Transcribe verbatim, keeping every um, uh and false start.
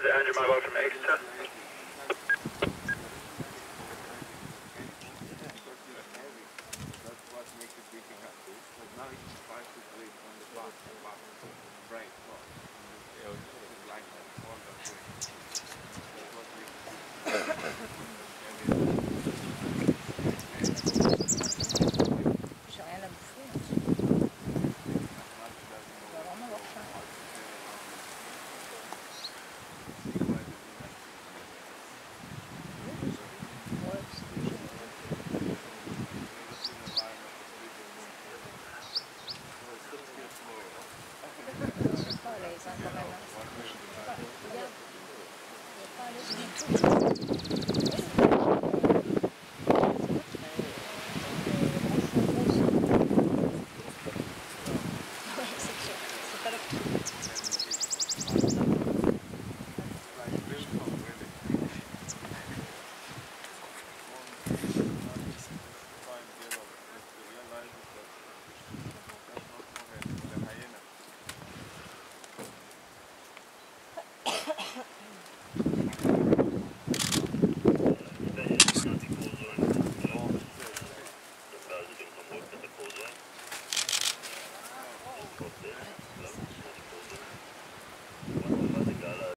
it Andrew Mobile from Exeter? That's what makes it really happy. But now it's five to three on the bus.